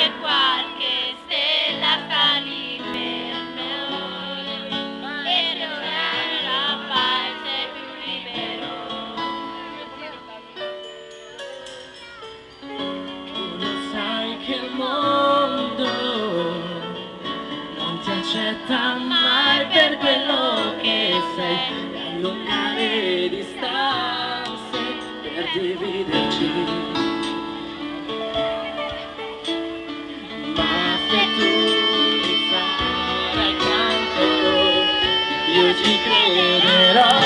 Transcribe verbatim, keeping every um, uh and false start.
che qualche stella sta lì per noi e trovare la pace più libero. Tu lo sai che il mondo non ti accetta mai per quello che sei, e allungare le distanze per dividerci. Ma se tu mi sarai accanto, io ci crederò.